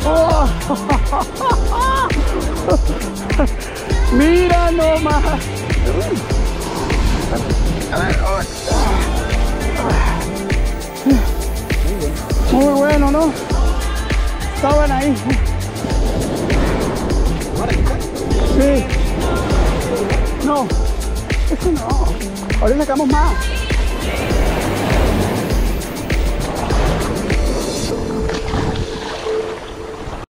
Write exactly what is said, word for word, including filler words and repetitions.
Oh. Mira nomás. Muy bueno, ¿no? Estaban ahí. Sí. No, eso no. Ahora sacamos más.